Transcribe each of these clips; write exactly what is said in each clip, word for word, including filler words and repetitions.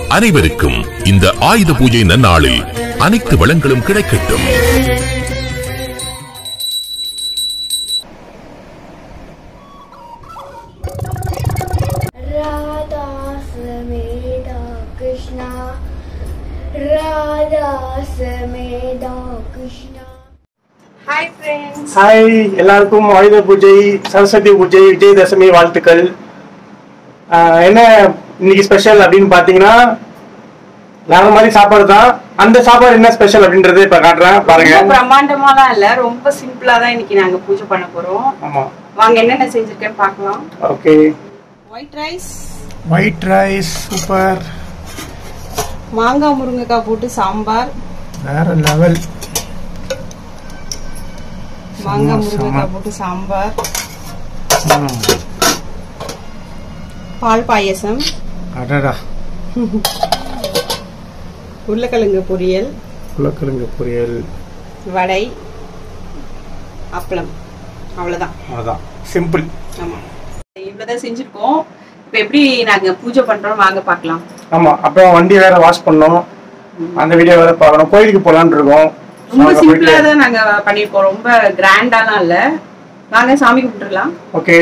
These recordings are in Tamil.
அனைவருக்கும் இந்த ஆயுத பூஜை நன்னாளில் அனைத்து வளங்களும் கிடைக்கட்டும். Hi friends. Hi, எல்லாருக்கும் ஆயுத பூஜை, சரஸ்வதி பூஜை, விஜயதசமி வாழ்த்துக்கள். என்ன இன்னைக்கு ஸ்பெஷல் அப்படின்னு பாத்தீங்கன்னா வேற மாதிரி சாப்பாடு தான். அந்த சாப்பாடு என்ன ஸ்பெஷல் அப்படின்றத இப்ப காட்டுறேன் பாருங்க. பிரம்மாண்டமாலாம் இல்ல, ரொம்ப சிம்பிளா தான் இன்னைக்கு நாங்க பூஜை பண்ண போறோம். ஆமா, வாங்க என்னென்ன செஞ்சிருக்கேன் பார்க்கலாம். Okay. White rice. White rice super. மாங்காய் முருங்கைக்காய் போட்டு சாம்பார் வேற லெவல். மாங்காய் முருங்கைக்காய் போட்டு சாம்பார். பால் பாயசம். அடடா. உருளைக்கிழங்கு பொரியல். உருளைக்கிழங்கு பொரியல். வடை, அப்பளம். அவ்வளவுதான். அவ்வளவுதான், சிம்பிள். ஆமா, இவ்வளவுதான் செஞ்சிருக்கோம். இப்ப எப்படி நாங்க பூஜை பண்றோம் வாங்க பார்க்கலாம். ஆமா, அப்புறம் வண்டி வேற வாஷ் பண்ணோம், அந்த வீடியோ வேற பார்க்கணும். கோயிலுக்கு போலான்னு இருக்கோம். ரொம்ப சிம்பிளா தான் நாங்க பண்ணிருக்கோம், ரொம்ப கிராண்டாலாம் இல்ல. வாங்க சாமி கும்பிட்டுலாம். ஓகே.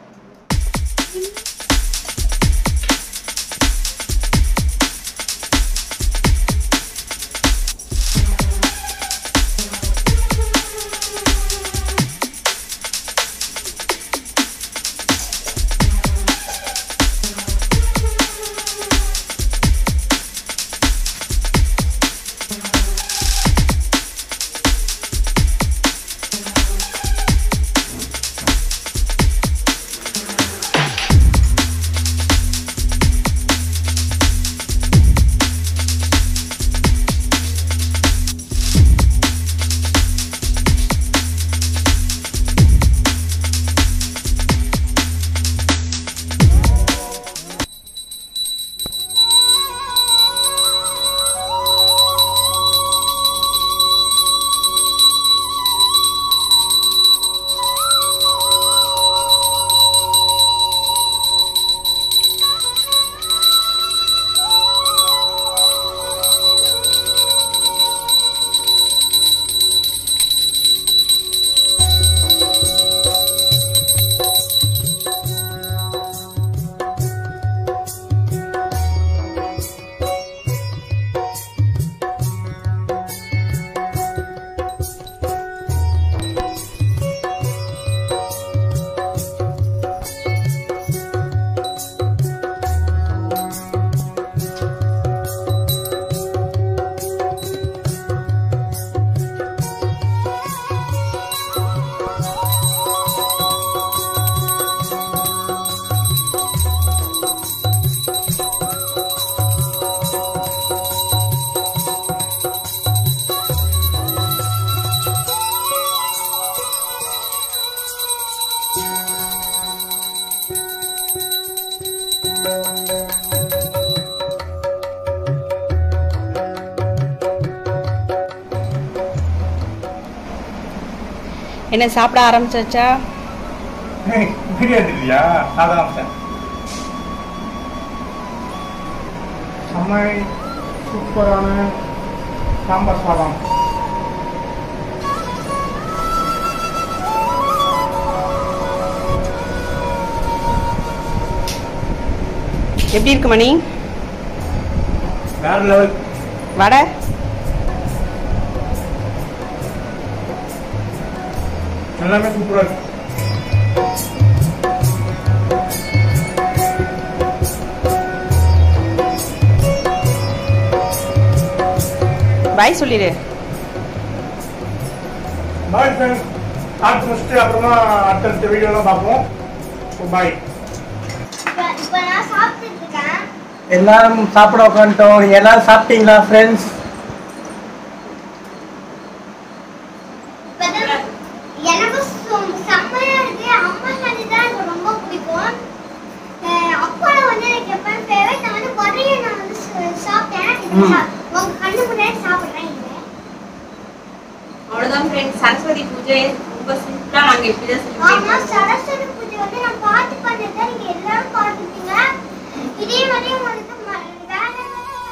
என்ன சாப்பிட ஆரம்பிச்சாச்சா? பிரியாணி இல்லையா? அதான் செம்ம சூப்பரான சாம்பார் சாதம். எப்படி இருக்கு மணி? வேற லெவல். வடை எல்லாமே சூப்பரா இருக்கு. பாய் சொல்லிடு. பாய் ஃப்ரெண்ட்ஸ், சாப்பிட்டு முடிச்சுட்டு அப்புறமா அடுத்தடுத்த வீடியோலாம் பார்ப்போம். பாய். எல்லாரும் சாப்பிட உட்காந்துட்டோம். நீங்க எல்லாரும் சாப்பிட்டீங்களா ஃப்ரெண்ட்ஸ்? அவ்வளவுதான் ஃப்ரெண்ட்ஸ், சரஸ்வதி பூஜை ரொம்ப சிம்பிளா நாங்க இப்படிதான் செஞ்சோம். ஆமா, சரஸ்வதி பூஜை வந்து நான் பாத்து பண்ணேன், நீங்க எல்லாரும் பாத்துட்டீங்க. இதே மாதிரி உங்களுக்கு வேற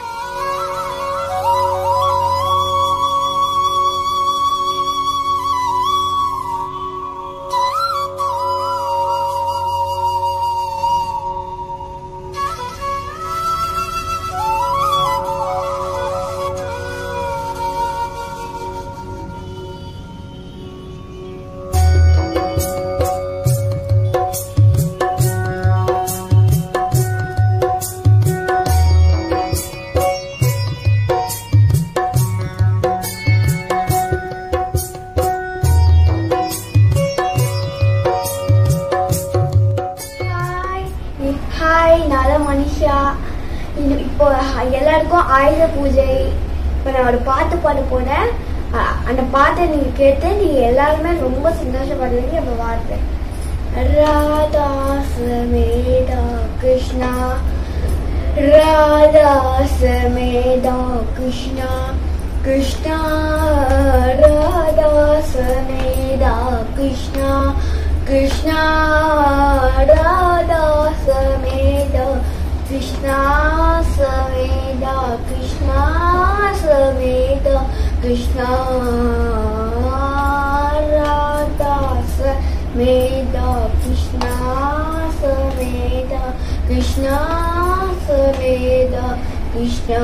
எல்லாருக்கும் ஆயுத பூஜை. இப்போ நான் ஒரு பாட்டு பாட போனேன். அந்த பாட்டை நீங்க கேட்டு நீங்க எல்லாருமே ரொம்ப சந்தோஷப்படுவீங்க. இப்போ வார்த்தை ராதா சமேதா கிருஷ்ணா ராதா சமேதா கிருஷ்ணா கிருஷ்ணா ராதா சமேதா கிருஷ்ணா கிருஷ்ணா ராதா சமேதா கிருஷ்ணா சமேதா கிருஷ்ணா சமேதா கிருஷ்ணா ராதா சமேதா கிருஷ்ணா சமேதா கிருஷ்ணா சமேதா கிருஷ்ணா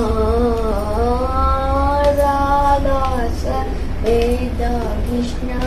ராதா சமேதா கிருஷ்ணா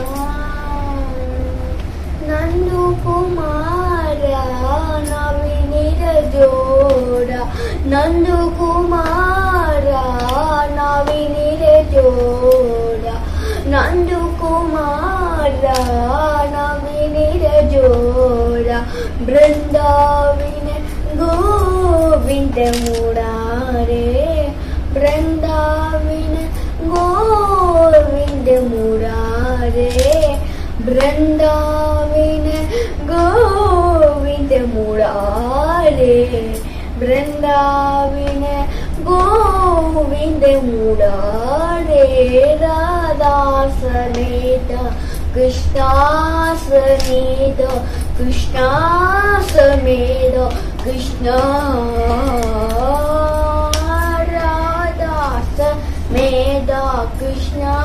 நந்து குமாரா நவீன ஜோடா நந்து குமாரா நவீன ஜோடா நந்து குமாரா நவீன ஜோடா பிருந்தாவின கோவிந்த முராரே பிருந்தாவின கோவிந்த முராரே பிருந்தாவின கோவிந்த முராரே பிருந்தாவின கோவிந்த முராரே ராதா சமேதா கிருஷ்ணா சமேதா கிருஷ்ணா சமேதா கிருஷ்ணா ராதா சமேதா கிருஷ்ணா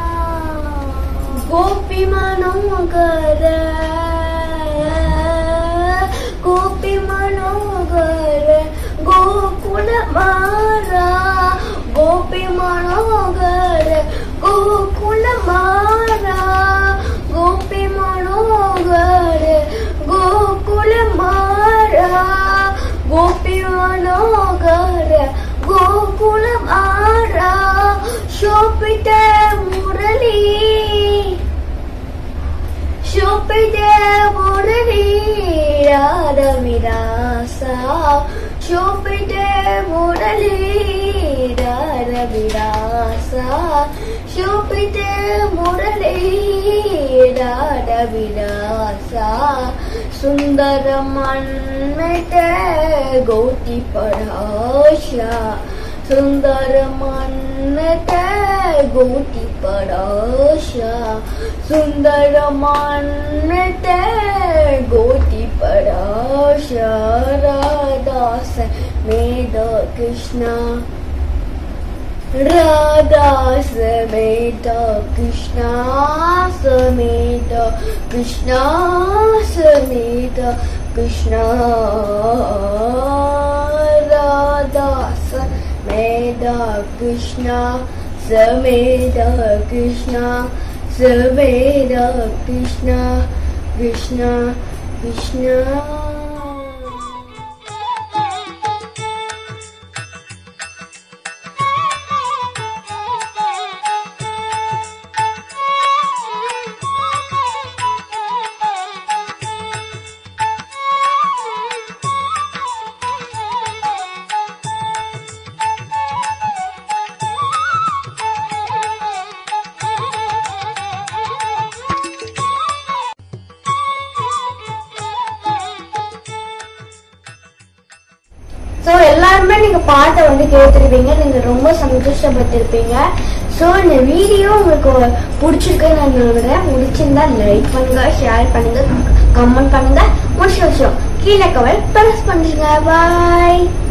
गोपी मनोगर गोपी मनोगर गोकुल मारा गोपी मनोगर गोकुल मारा गोपी मनोगर गोकुल मारा गोपी मनोगर गोकुल मारा शोभित मुरली शोभित मुरली राधा विलासा शोभित मुरली राधा विलासा शोभित मुरली राधा विलासा सुंदर मन्मथ गौती पराशा सुंदर मन्मथ गौती पराशा सुंदर मन्मथ गौती पराशा राधा समेता कृष्णा राधा समेता कृष्णा समेता कृष्णा समेता कृष्णा राधा समेता कृष्णा समेता कृष्णा समेता कृष्णा कृष्णा कृष्णा ஸோ எல்லாருமே நீங்க பாட்டை வந்து கேட்டிருப்பீங்க, நீங்க ரொம்ப சந்தோஷப்பட்டிருப்பீங்க. ஸோ இந்த வீடியோ உங்களுக்கு பிடிச்சிருக்குன்னு நான் நினைக்கிறேன். பிடிச்சிருந்தா லைக் பண்ணுங்க, ஷேர் பண்ணுங்க, கமெண்ட் பண்ணுங்க. முடிச்ச விஷயம் கீழே கவர் ப்ரெஸ் பண்ணுங்க. பாய்.